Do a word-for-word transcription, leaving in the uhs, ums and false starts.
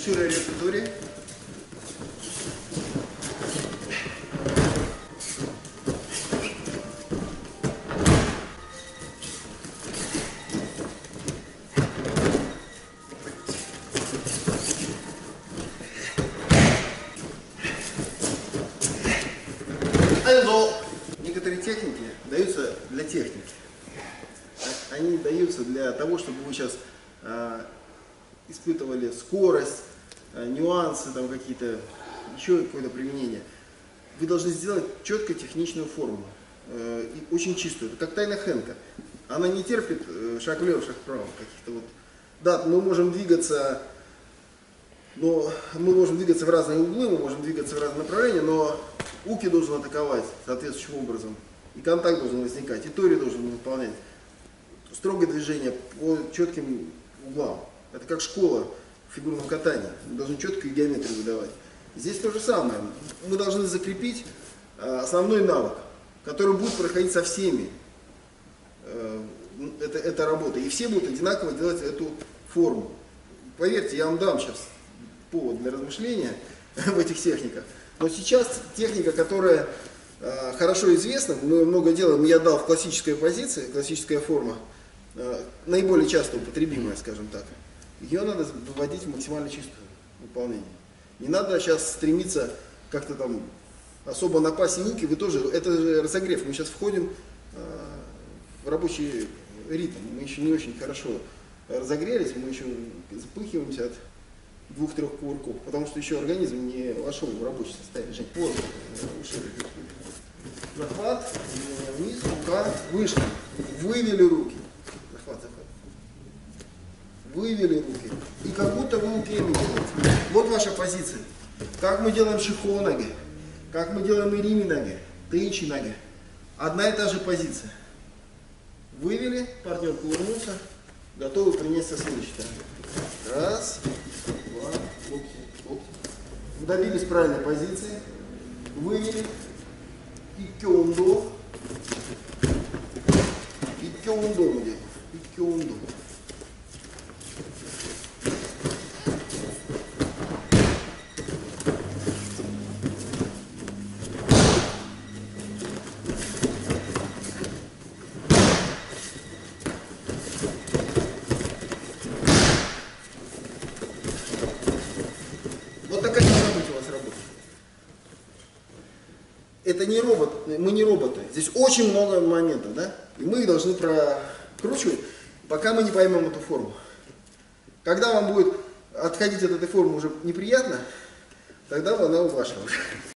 шире рецептуре. Некоторые техники даются для техники. Они даются для того, чтобы вы сейчас э, испытывали скорость, э, нюансы, там какие-то, еще какое-то применение. Вы должны сделать четко техничную форму, э, и очень чистую. Это как Тайна Хэнка. Она не терпит э, шаг влево, шаг вправо. Каких-то вот. Да, мы можем двигаться, но мы можем двигаться в разные углы, мы можем двигаться в разные направления, но уки должен атаковать соответствующим образом. И контакт должен возникать, и тори должен выполнять. Строгое движение по четким углам. Это как школа в фигурном катании. Мы должны четкую геометрию выдавать. Здесь то же самое. Мы должны закрепить основной навык, который будет проходить со всеми. Это, это работа. И все будут одинаково делать эту форму. Поверьте, я вам дам сейчас повод для размышления в этих техниках. Но сейчас техника, которая э, хорошо известна, мы много делаем, я дал в классической позиции, классическая форма, э, наиболее часто употребимая, скажем так. Ее надо выводить в максимально чистое выполнение. Не надо сейчас стремиться как-то там особо напасть и уки, вы тоже, это же разогрев, мы сейчас входим э, в рабочий ритм, мы еще не очень хорошо разогрелись, мы еще запыхиваемся от двух-трех кувырков, потому что еще организм не вошел в рабочее состояние. Жень, вот, захват, вниз, рука, вышли, вывели руки, захват, захват, вывели руки, и как будто вы укеми делаете. Вот ваша позиция. Как мы делаем шихо ноги, как мы делаем ирими ноги, тейчи ноги. Одна и та же позиция. Вывели, партнер кувырнулся, готовы принять со следующей стороны. Раз, два, локти, локти. Добились правильной позиции, вывели, и кёндо, и кёндо мы делаем, и кёндо. Вот такая должна быть у вас работа. Это не робот, мы не роботы. Здесь очень много моментов, да? И мы их должны прокручивать, пока мы не поймем эту форму. Когда вам будет отходить от этой формы уже неприятно, тогда она ваша уже.